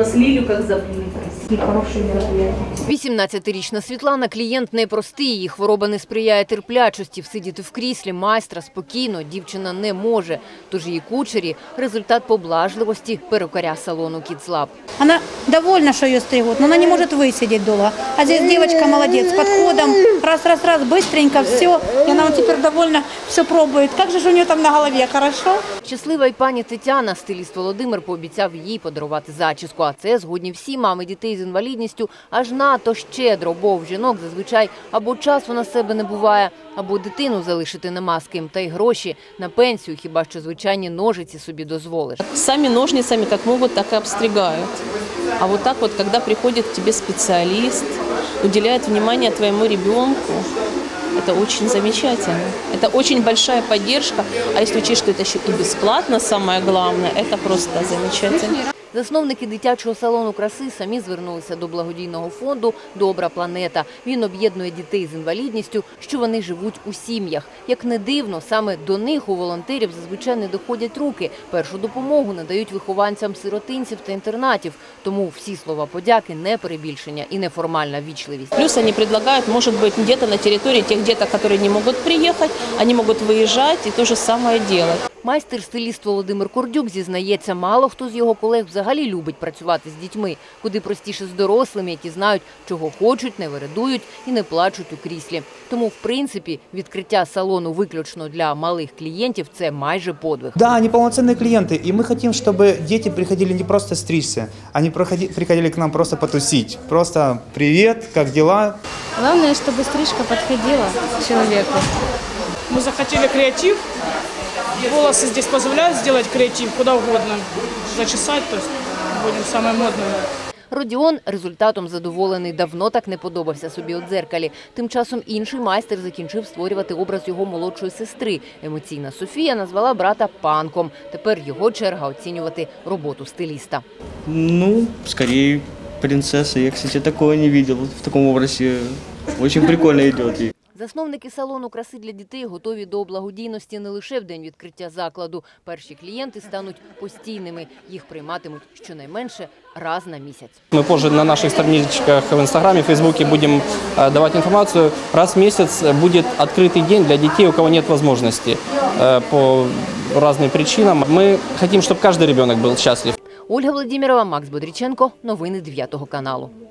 нас Лилю как запомнилось. И хорошие мероприятия. 18-річна Світлана – клієнт непростий. Її хвороба не сприяє терплячості. Всидіти в кріслі майстра спокійно дівчина не може. Тож її кучері – результат поблажливости перукаря салону Kids Lab. Она довольна, что ее стригут, но она не может высидеть долго. А здесь девочка молодец, с подходом, раз, быстренько, все. И она вот теперь довольна, все пробует. Как же у нее там на голове, хорошо? Щаслива й пані Тетяна. Стиліст Володимир пообіцяв їй подарувати зачіску. А це згодні всі мами дітей з інвалідністю аж надто щедро, бо в жінок зазвичай або часу на себе не буває, або дитину залишити нема з ким. Та й гроші на пенсію хіба що звичайні ножиці собі дозволиш. Сами ножницами как могут, так и обстригают. А вот так вот, когда приходит к тебе специалист, уделяет внимание твоему ребенку, это очень замечательно. Это очень большая поддержка. А если учесть, что это еще и бесплатно, самое главное, это просто замечательно. Засновники дитячого салону краси самі звернулися до благодійного фонду «Добра планета». Він об'єднує дітей з інвалідністю, що вони живуть у сім'ях. Як не дивно, саме до них у волонтерів зазвичай не доходять руки. Першу допомогу надають вихованцям сиротинців та інтернатів. Тому всі слова подяки – не перебільшення і неформальна ввічливість. Плюс они предлагают, может быть, где-то на территории тех деток, которые не могут приехать, они могут выезжать и то же самое делать. Майстер-стиліст Володимир Кордюк зізнається, мало хто з його колег взагалі любить працювати з дітьми. Куди простіше з дорослими, які знають, чого хочуть, не вередують і не плачуть у кріслі. Тому, в принципі, відкриття салону виключно для малих клієнтів – це майже подвиг. Да, они полноценные клиенты, и мы хотим, чтобы дети приходили не просто стричься, они приходили к нам просто потусить. Просто «Привет, как дела?» Главное, чтобы стрижка подходила человеку. Мы захотели креатив. Волосы здесь позволяют сделать креатив куда угодно. Зачесать, то есть будем самое модное. Родіон результатом задоволений. Давно так не подобався собі у дзеркалі. Тим часом інший майстер закінчив створювати образ його молодшої сестри. Емоційна Софія назвала брата панком. Тепер його черга оцінювати роботу стиліста. Ну, скорее принцесса. Я, кстати, такого не видел в таком образе. Очень прикольно идет. Засновники салону краси для дітей готові до благодійності не лише в день відкриття закладу. Перші клієнти стануть постійними. Їх прийматимуть щонайменше раз на місяць. Мы позже на наших страничках в Инстаграме, Фейсбуке будем давать информацию. Раз в месяц будет открытый день для детей, у кого нет возможности по разным причинам. Мы хотим, чтобы каждый ребенок был счастлив. Ольга Владимирова, Макс Бодріченко. Новини 9 каналу.